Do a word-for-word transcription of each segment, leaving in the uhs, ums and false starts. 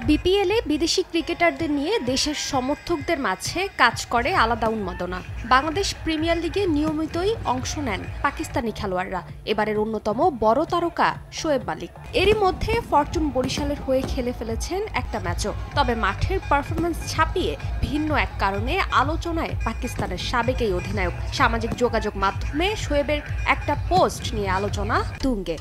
বিপিএলে বিদেশি ক্রিকেটারদের নিয়ে দেশের সমর্থকদের মাঝে কাজ করে আলাদা উন্মাদনা। বাংলাদেশ প্রিমিয়ার লিগে নিয়মিতই অংশ নেন পাকিস্তানি খেলোয়াড়রা। এবারের অন্যতম বড় তারকা শোয়েব মালিক। এরই মধ্যে ফরচুন বরিশালের হয়ে খেলে ফেলেছেন একটা ম্যাচও। তবে মাঠের পারফরম্যান্স ছাপিয়ে ভিন্ন এক কারণে আলোচনায় পাকিস্তানের সাবেক এই অধিনায়ক। সামাজিক যোগাযোগ মাধ্যমে শোয়েবের একটা পোস্ট নিয়ে আলোচনা তুঙ্গে।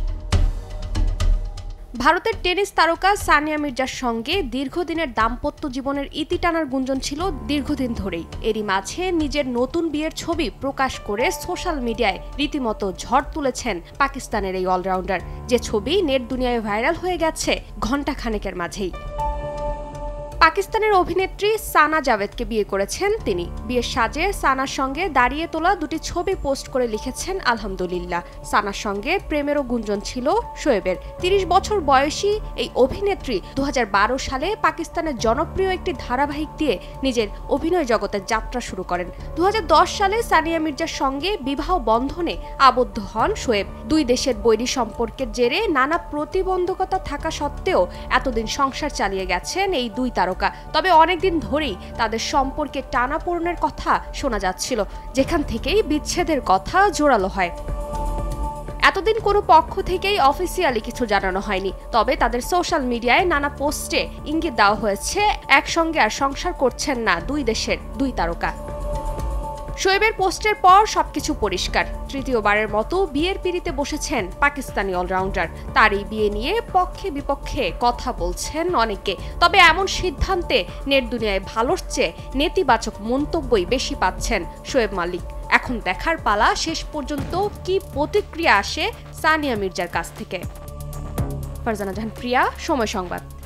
ভারতের টেনিস তারকা সানিয়া মির্জার সঙ্গে দীর্ঘদিনের দাম্পত্য জীবনের ইতি টানার গুঞ্জন ছিল দীর্ঘদিন ধরেই। এরই মাঝে নিজের নতুন বিয়ের ছবি প্রকাশ করে সোশ্যাল মিডিয়ায় রীতিমতো ঝড় তুলেছেন পাকিস্তানের এই অলরাউন্ডার, যে ছবি নেট দুনিয়ায় ভাইরাল হয়ে গেছে ঘণ্টা খানেকের মাঝেই। পাকিস্তানের অভিনেত্রী সানা জাভেদকে বিয়ে করেছেন তিনি। বিয়ের সাজে সানার সঙ্গে দাঁড়িয়ে তোলা দুটি ছবি পোস্ট করে লিখেছেন আলহামদুলিল্লাহ। সানার সঙ্গে প্রেমেরও গুঞ্জন ছিল শোয়েবের। তিরিশ বছর বয়সী এই অভিনেত্রী দু হাজার বারো সালে পাকিস্তানের জনপ্রিয় একটি ধারাবাহিক দিয়ে নিজের অভিনয় জগতের যাত্রা শুরু করেন। দু হাজার দশ সালে সানিয়া মির্জার সঙ্গে বিবাহ বন্ধনে আবদ্ধ হন শোয়েব। দুই দেশের বৈরী সম্পর্কের জেরে নানা প্রতিবন্ধকতা থাকা সত্ত্বেও এতদিন সংসার চালিয়ে গেছেন এই দুই তারকা। তবে অনেকদিন ধরেই তাদের সম্পর্কে টানাপোড়েনের কথা শোনা যাচ্ছিল, যেখান থেকেই বিচ্ছেদের কথা জোরালো হয়। এতদিন কোনো পক্ষ থেকেই অফিসিয়ালি কিছু জানানো হয়নি, তবে তাদের সোশ্যাল মিডিয়ায় নানা পোস্টে ইঙ্গিত দেওয়া হয়েছে একসঙ্গে আর সংসার করছেন না দুই দেশের দুই তারকা। শোয়েবের পোস্টের পর সবকিছু পরিষ্কার। তৃতীয়বারের মতো বিয়ের পিঁড়িতে বসেছেন পাকিস্তানি অলরাউন্ডার। তার এই বিয়ে নিয়ে পক্ষে বিপক্ষে কথা বলছেন অনেকে, তবে এমন সিদ্ধান্তে নেট দুনিয়ায় ভালোর চেয়ে নেতিবাচক মন্তব্যই বেশি পাচ্ছেন শোয়েব মালিক। এখন দেখার পালা শেষ পর্যন্ত কি প্রতিক্রিয়া আসে সানিয়া মির্জার কাছ থেকে। ফারজানা জাহান প্রিয়া, সময় সংবাদ।